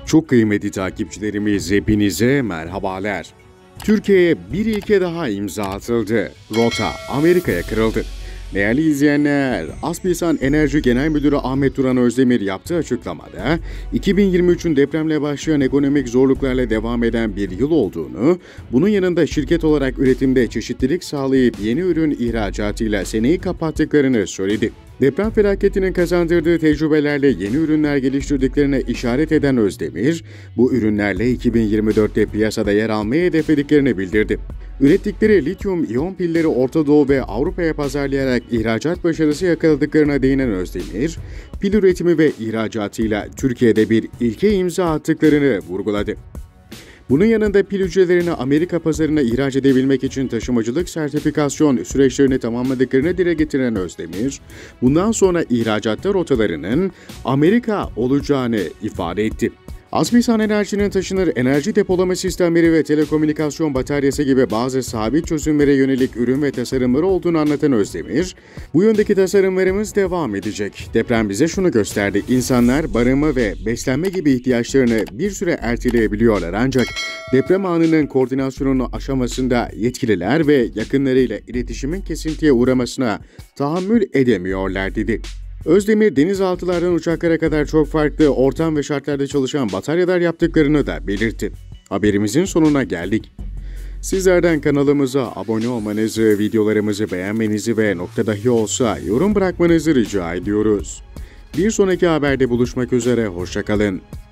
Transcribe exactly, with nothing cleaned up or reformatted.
Çok kıymetli takipçilerimiz, hepinize merhabalar. Türkiye'ye bir ilke daha imza atıldı. Rota Amerika'ya kırıldı. Değerli izleyenler, Aspilsan Enerji Genel Müdürü Ahmet Duran Özdemir yaptığı açıklamada, iki bin yirmi üçün depremle başlayan ekonomik zorluklarla devam eden bir yıl olduğunu, bunun yanında şirket olarak üretimde çeşitlilik sağlayıp yeni ürün ihracatıyla seneyi kapattıklarını söyledi. Deprem felaketinin kazandırdığı tecrübelerle yeni ürünler geliştirdiklerine işaret eden Özdemir, bu ürünlerle iki bin yirmi dörtte piyasada yer almayı hedeflediklerini bildirdi. Ürettikleri lityum iyon pilleri Orta Doğu ve Avrupa'ya pazarlayarak ihracat başarısı yakaladıklarına değinen Özdemir, pil üretimi ve ihracatıyla Türkiye'de bir ilke imza attıklarını vurguladı. Bunun yanında pil hücrelerini Amerika pazarına ihraç edebilmek için taşımacılık sertifikasyon süreçlerini tamamladıklarını dile getiren Özdemir, bundan sonra ihracatta rotalarının Amerika olacağını ifade etti. Aspilsan Enerji'nin taşınır enerji depolama sistemleri ve telekomünikasyon bataryası gibi bazı sabit çözümlere yönelik ürün ve tasarımları olduğunu anlatan Özdemir, bu yöndeki tasarımlarımız devam edecek. Deprem bize şunu gösterdi, insanlar barınma ve beslenme gibi ihtiyaçlarını bir süre erteleyebiliyorlar ancak deprem anının koordinasyonunu aşamasında yetkililer ve yakınlarıyla iletişimin kesintiye uğramasına tahammül edemiyorlar dedi. Özdemir, denizaltılardan uçaklara kadar çok farklı ortam ve şartlarda çalışan bataryalar yaptıklarını da belirtti. Haberimizin sonuna geldik. Sizlerden kanalımıza abone olmanızı, videolarımızı beğenmenizi ve nokta dahi olsa yorum bırakmanızı rica ediyoruz. Bir sonraki haberde buluşmak üzere, hoşça kalın.